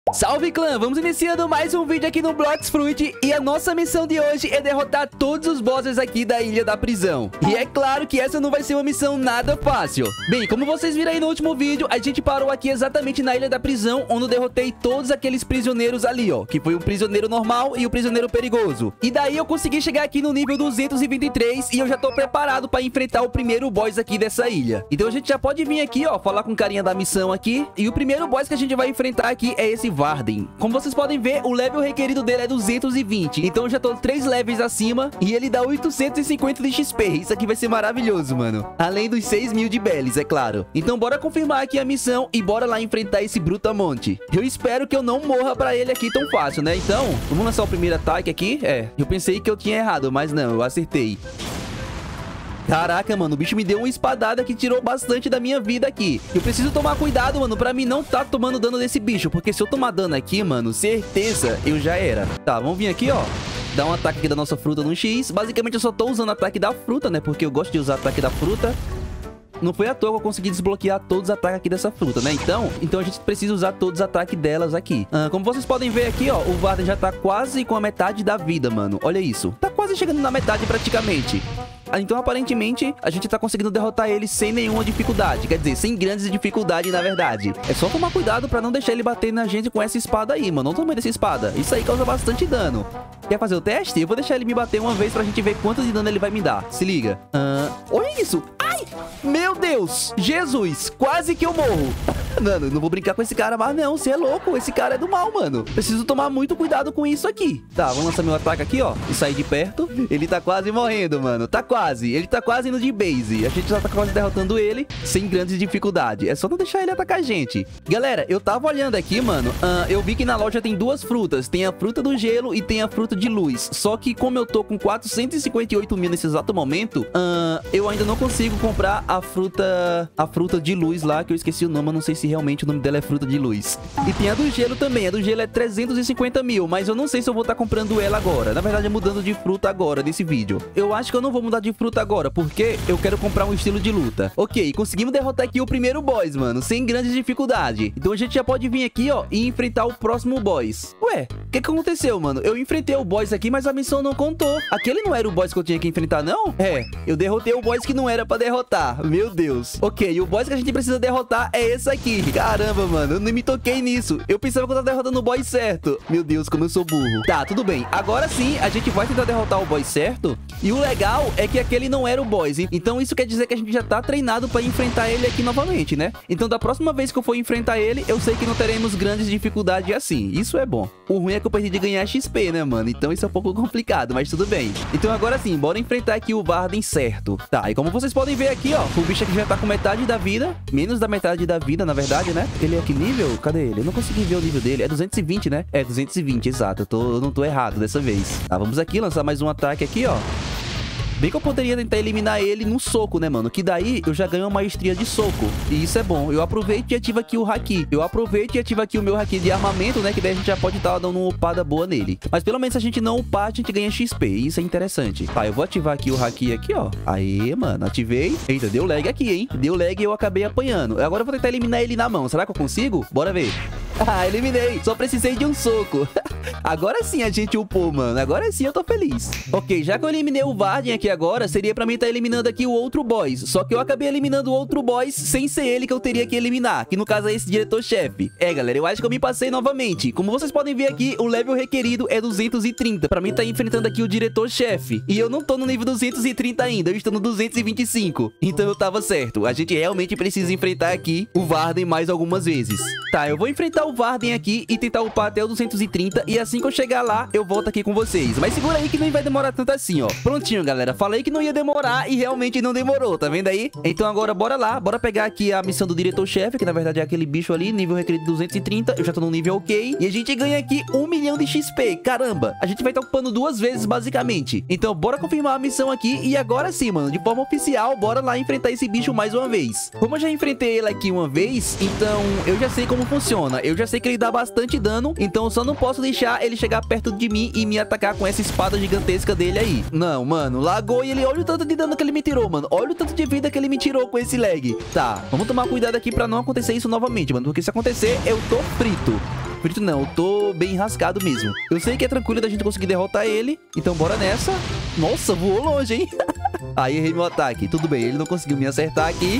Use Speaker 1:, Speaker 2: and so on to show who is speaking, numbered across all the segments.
Speaker 1: Salve clã, vamos iniciando mais um vídeo aqui no Blox Fruit. E a nossa missão de hoje é derrotar todos os bosses aqui da Ilha da Prisão. E é claro que essa não vai ser uma missão nada fácil. Bem, como vocês viram aí no último vídeo, a gente parou aqui exatamente na Ilha da Prisão, onde eu derrotei todos aqueles prisioneiros ali, ó, que foi um prisioneiro normal e o prisioneiro perigoso. E daí eu consegui chegar aqui no nível 223 e eu já tô preparado pra enfrentar o primeiro boss aqui dessa ilha. Então a gente já pode vir aqui, ó, falar com o carinha da missão aqui. E o primeiro boss que a gente vai enfrentar aqui é esse Varden. Como vocês podem ver, o level requerido dele é 220. Então eu já tô 3 levels acima e ele dá 850 de XP. Isso aqui vai ser maravilhoso, mano. Além dos 6.000 de Bellis, é claro. Então bora confirmar aqui a missão e bora lá enfrentar esse Brutamonte. Eu espero que eu não morra pra ele aqui tão fácil, né? Então, vamos lançar o primeiro ataque aqui. Eu pensei que eu tinha errado, mas não, eu acertei. Caraca, mano, o bicho me deu uma espadada que tirou bastante da minha vida aqui. Eu preciso tomar cuidado, mano, pra mim não tá tomando dano desse bicho. Porque se eu tomar dano aqui, mano, certeza eu já era. Tá, vamos vir aqui, ó. Dar um ataque aqui da nossa fruta no X. Basicamente eu só tô usando ataque da fruta, né? Porque eu gosto de usar ataque da fruta. Não foi à toa que eu consegui desbloquear todos os ataques aqui dessa fruta, né? Então a gente precisa usar todos os ataques delas aqui. Como vocês podem ver aqui, ó, o Varden já tá quase com a metade da vida, mano. Olha isso. Tá quase chegando na metade praticamente. Então, aparentemente, a gente tá conseguindo derrotar ele sem nenhuma dificuldade. Quer dizer, sem grandes dificuldades, na verdade. É só tomar cuidado pra não deixar ele bater na gente com essa espada aí, mano. Não tome dessa espada. Isso aí causa bastante dano. Quer fazer o teste? Eu vou deixar ele me bater uma vez pra gente ver quanto de dano ele vai me dar. Se liga. Olha isso. Ai! Meu Deus! Jesus! Quase que eu morro. Mano, não vou brincar com esse cara mais não. Você é louco. Esse cara é do mal, mano. Preciso tomar muito cuidado com isso aqui. Tá, vamos lançar meu ataque aqui, ó. E sair de perto. Ele tá quase morrendo, mano. Tá quase. Ele tá quase indo de base. A gente já tá quase derrotando ele sem grandes dificuldades. É só não deixar ele atacar a gente. Galera, eu tava olhando aqui, mano. Eu vi que na loja tem duas frutas. Tem a fruta do gelo e tem a fruta de luz. Só que como eu tô com 458 mil nesse exato momento, eu ainda não consigo comprar a fruta de luz lá, que eu esqueci o nome. Eu não sei se realmente o nome dela é fruta de luz. E tem a do gelo também. A do gelo é 350 mil, mas eu não sei se eu vou estar comprando ela agora. Na verdade, é mudando de fruta agora nesse vídeo. Eu acho que eu não vou mudar de fruta agora, porque eu quero comprar um estilo de luta. Ok, conseguimos derrotar aqui o primeiro boss, mano, sem grandes dificuldades. Então a gente já pode vir aqui, ó, e enfrentar o próximo boss. Ué, o que aconteceu, mano? Eu enfrentei o boss aqui, mas a missão não contou. Aquele não era o boss que eu tinha que enfrentar, não? Eu derrotei o boss que não era pra derrotar. Meu Deus. Ok, e o boss que a gente precisa derrotar é esse aqui. Caramba, mano, eu nem me toquei nisso. Eu pensava que eu tava derrotando o boss certo. Meu Deus, como eu sou burro. Tá, tudo bem. Agora sim, a gente vai tentar derrotar o boss certo. E o legal é que aquele não era o boss. Então isso quer dizer que a gente já tá treinado pra enfrentar ele aqui novamente, né? Então da próxima vez que eu for enfrentar ele, eu sei que não teremos grandes dificuldades assim. Isso é bom. O ruim é que eu perdi de ganhar XP, né, mano? Então isso é um pouco complicado, mas tudo bem. Então agora sim, bora enfrentar aqui o Varden certo. Tá, e como vocês podem ver aqui, ó, o bicho aqui já tá com metade da vida. Menos da metade da vida, na verdade, né? Ele é que nível? Cadê ele? Eu não consegui ver o nível dele. É 220, né? É 220, exato. Eu não tô errado dessa vez. Tá, vamos aqui lançar mais um ataque aqui, ó. Bem que eu poderia tentar eliminar ele no soco, né, mano? Que daí eu já ganho uma maestria de soco. E isso é bom. Eu aproveito e ativo aqui o haki. Eu aproveito e ativo aqui o meu haki de armamento, né? Que daí a gente já pode estar dando uma upada boa nele. Mas pelo menos se a gente não upar, a gente ganha XP. E isso é interessante. Tá, eu vou ativar aqui o haki aqui, ó. Aê, mano. Ativei. Eita, deu lag aqui, hein? Deu lag e eu acabei apanhando. Agora eu vou tentar eliminar ele na mão. Será que eu consigo? Bora ver. Ah, eliminei. Só precisei de um soco. Agora sim a gente upou, mano. Agora sim eu tô feliz. Ok, já que eu eliminei o Varden aqui agora, seria pra mim estar eliminando aqui o outro boss. Só que eu acabei eliminando o outro boss sem ser ele que eu teria que eliminar. Que no caso é esse diretor-chefe. Galera, eu acho que eu me passei novamente. Como vocês podem ver aqui, o level requerido é 230. Pra mim tá enfrentando aqui o diretor-chefe. E eu não tô no nível 230 ainda. Eu estou no 225. Então eu tava certo. A gente realmente precisa enfrentar aqui o Varden mais algumas vezes. Tá, eu vou enfrentar o Varden aqui e tentar upar até o 230. E assim que eu chegar lá, eu volto aqui com vocês. Mas segura aí que não vai demorar tanto assim, ó. Prontinho, galera. Falei que não ia demorar e realmente não demorou, tá vendo aí? Então agora bora lá. Bora pegar aqui a missão do diretor-chefe, que na verdade é aquele bicho ali, nível requerido 230. Eu já tô no nível ok. E a gente ganha aqui 1 milhão de XP. Caramba, a gente vai estar upando 2 vezes, basicamente. Então bora confirmar a missão aqui. E agora sim, mano, de forma oficial, bora lá enfrentar esse bicho mais uma vez. Como eu já enfrentei ele aqui uma vez, então eu já sei como funciona. Eu já sei que ele dá bastante dano, então eu só não posso deixar ele chegar perto de mim e me atacar com essa espada gigantesca dele aí. Não, mano, lagou e ele... Olha o tanto de dano que ele me tirou, mano. Olha o tanto de vida que ele me tirou com esse lag. Tá, vamos tomar cuidado aqui pra não acontecer isso novamente, mano, porque se acontecer, eu tô frito. Frito não, eu tô bem enrascado mesmo. Eu sei que é tranquilo da gente conseguir derrotar ele. Então bora nessa. Nossa, voou longe, hein? Aí errei meu ataque. Tudo bem, ele não conseguiu me acertar aqui.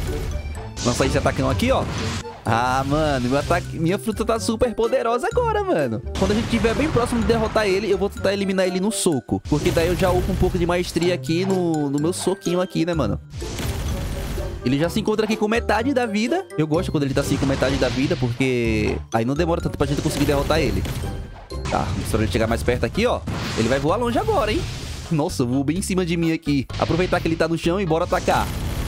Speaker 1: Lança esse atacão aqui, ó. Ah, mano, minha fruta tá super poderosa agora, mano. Quando a gente estiver bem próximo de derrotar ele, eu vou tentar eliminar ele no soco. Porque daí eu já upo um pouco de maestria aqui no meu soquinho aqui, né, mano? Ele já se encontra aqui com metade da vida. Eu gosto quando ele tá assim com metade da vida, porque aí não demora tanto pra gente conseguir derrotar ele. Tá, se ele chegar mais perto aqui, ó, ele vai voar longe agora, hein? Nossa, voou bem em cima de mim aqui. Aproveitar que ele tá no chão e bora atacar.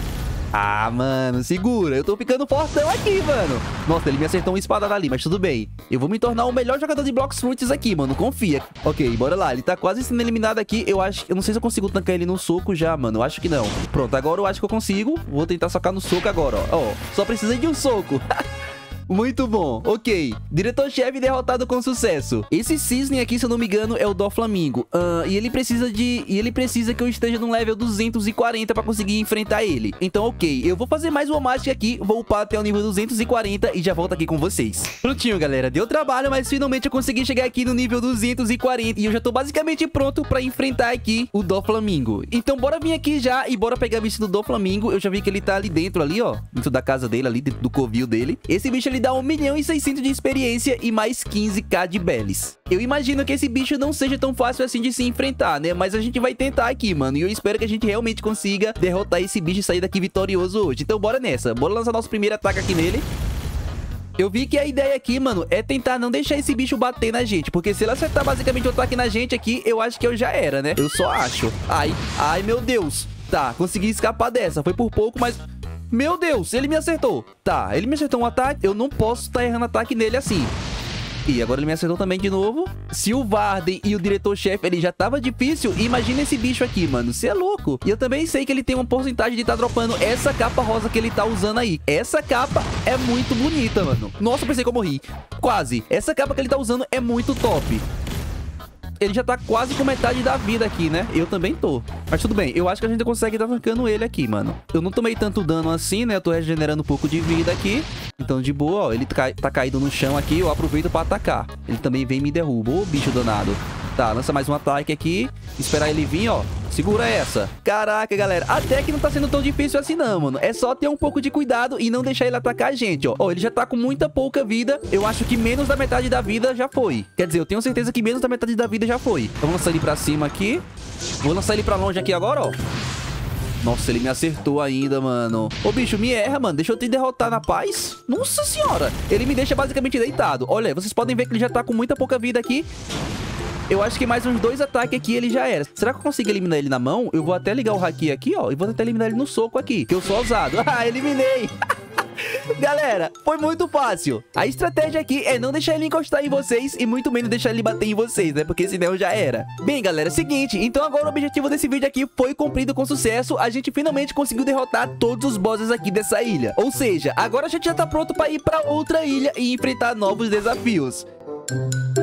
Speaker 1: Ah, mano, segura. Eu tô ficando fortão aqui, mano. Nossa, ele me acertou uma espadada ali, mas tudo bem. Eu vou me tornar o melhor jogador de Blox Fruits aqui, mano. Confia. Ok, bora lá. Ele tá quase sendo eliminado aqui. Eu não sei se eu consigo tancar ele no soco já, mano. Eu acho que não. Pronto, agora eu acho que eu consigo. Vou tentar socar no soco agora, ó. Ó, só precisei de um soco. Muito bom, ok. Diretor-chefe derrotado com sucesso. Esse cisne aqui, se eu não me engano, é o Doflamingo. E ele precisa que eu esteja no level 240 pra conseguir enfrentar ele. Então, ok, eu vou fazer mais uma mágica aqui, vou upar até o nível 240 e já volto aqui com vocês. Prontinho, galera, deu trabalho, mas finalmente eu consegui chegar aqui no nível 240 e eu já tô basicamente pronto pra enfrentar aqui o Doflamingo. Então, bora vir aqui já e bora pegar o bicho do Doflamingo. Eu já vi que ele tá ali dentro, ali, ó, dentro da casa dele, ali dentro do covil dele. Esse bicho ele dá 1.600.000 de experiência e mais 15k de Bellis. Eu imagino que esse bicho não seja tão fácil assim de se enfrentar, né? Mas a gente vai tentar aqui, mano. E eu espero que a gente realmente consiga derrotar esse bicho e sair daqui vitorioso hoje. Então bora nessa. Bora lançar nosso primeiro ataque aqui nele. Eu vi que a ideia aqui, mano, é tentar não deixar esse bicho bater na gente. Porque se ele acertar basicamente o ataque na gente aqui, eu acho que eu já era, né? Eu só acho. Ai, meu Deus. Tá, consegui escapar dessa. Foi por pouco, mas... Meu Deus, ele me acertou. Tá, ele me acertou um ataque. Eu não posso estar errando ataque nele assim. E agora ele me acertou também de novo. Se o Warden e o diretor-chefe, ele já tava difícil, imagina esse bicho aqui, mano. Você é louco. E eu também sei que ele tem uma porcentagem de estar dropando essa capa rosa que ele tá usando aí. Essa capa é muito bonita, mano. Nossa, pensei que eu morri. Quase. Essa capa que ele tá usando é muito top. Ele já tá quase com metade da vida aqui, né? Eu também tô. Mas tudo bem, eu acho que a gente consegue tá tancando ele aqui, mano. Eu não tomei tanto dano assim, né? Eu tô regenerando um pouco de vida aqui. Então, de boa, ó. Ele tá caído no chão aqui. Eu aproveito pra atacar. Ele também vem e me derruba. Ô, bicho danado. Tá, lança mais um ataque aqui. Esperar ele vir, ó. Segura essa. Caraca, galera. Até que não tá sendo tão difícil assim, não, mano. É só ter um pouco de cuidado e não deixar ele atacar a gente, ó. Ó, ele já tá com muita pouca vida. Eu acho que menos da metade da vida já foi. Quer dizer, eu tenho certeza que menos da metade da vida já foi. Então, vou lançar ele pra cima aqui. Vou lançar ele pra longe aqui agora, ó. Nossa, ele me acertou ainda, mano. Ô, bicho, me erra, mano. Deixa eu te derrotar na paz. Nossa senhora. Ele me deixa basicamente deitado. Olha, vocês podem ver que ele já tá com muita pouca vida aqui. Eu acho que mais uns 2 ataques aqui ele já era. Será que eu consigo eliminar ele na mão? Eu vou até ligar o haki aqui, ó. E vou tentar eliminar ele no soco aqui, que eu sou ousado. Ah, eliminei. Galera, foi muito fácil. A estratégia aqui é não deixar ele encostar em vocês e muito menos deixar ele bater em vocês, né? Porque senão já era. Bem, galera, seguinte. Então agora o objetivo desse vídeo aqui foi cumprido com sucesso. A gente finalmente conseguiu derrotar todos os bosses aqui dessa ilha. Ou seja, agora a gente já tá pronto pra ir pra outra ilha e enfrentar novos desafios.